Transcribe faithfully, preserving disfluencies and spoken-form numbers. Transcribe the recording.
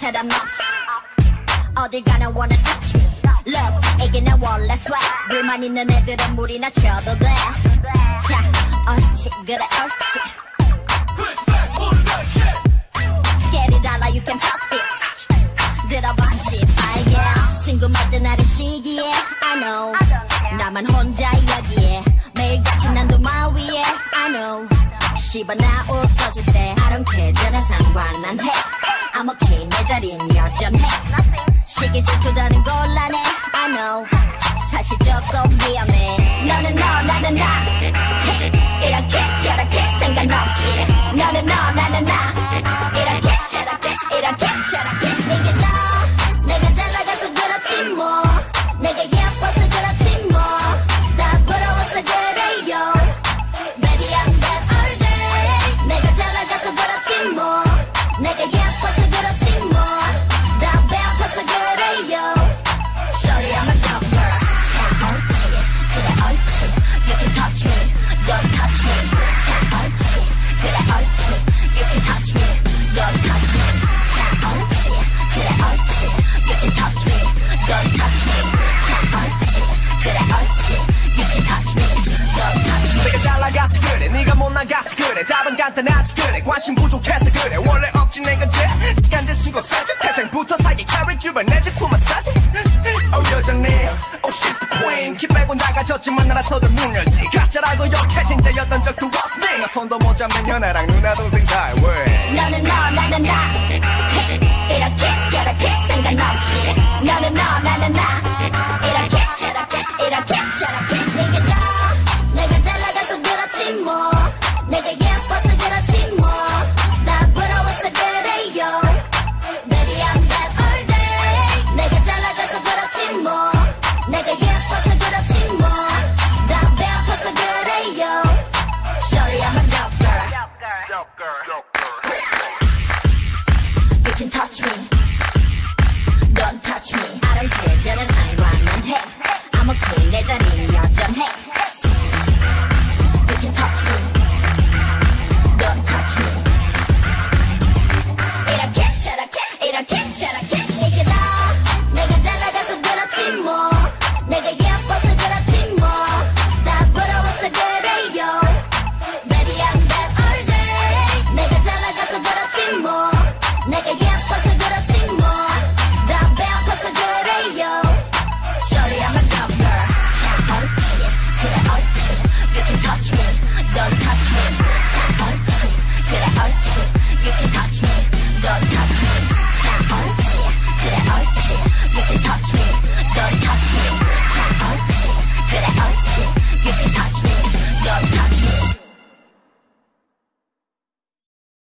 바람처럼 없이 어딜 가나 wanna touch me Love 이게 나 원래 swag 불만 있는 애들은 물이나 쳐도 돼 자 옳지 그래 옳지 Scary 달라 you can touch this 들어봤지 빨개 친구 맞은 날의 시기에 I know 나만 혼자 여기에 매일같이 난 도마 위에 I know 씹어 나 웃어줄 때 I don't care 저는 상관 안 해 I'm okay 내 자리는 여전해 시기 질투다는 곤란해 I know 사실 조금 위험해 너는 너 나는 나 hey, 이렇게 저렇게 상관없이 너는 너 나는 나 이렇게 저렇게 이렇게 저렇게 이게 너 내가 잘 나가서 그렇지 뭐 내가 예뻐서 그렇지 뭐 다 부러워서 그래요 Baby I'm that all day 내가 잘 나가서 그렇지 뭐 내가 예뻐서 그렇지 뭐 다 배고파서 그래요 Sorry I'm a dumb girl 자 옳지 그래 옳지 You can touch me Don't touch me 자 옳지 그래 옳지 You can touch me Don't touch me 자 옳지 그래 옳지 You can touch me Don't touch me 자 옳지 그래 옳지 You can touch me Don't touch me 내가 잘 나가서 그래 네가 못 나가서 그래 답은 간단하지 그래 관심 부족해서 그래 원래 없지 내가 제 시간 될 수가 없어지 태생부터 사기 carry 주변 내 제품 마사지 Oh 여전히 Oh she's the queen 키 빼고 나가졌지만 나라서들 문 열지 가짜라고 욕해진 자였던 적도 없어 내가 손도 못 잡는 연하랑 누나 동생 사이 너는 너 나는 나 hey, 이렇게 저렇게 상관없이 너는 너 나는 나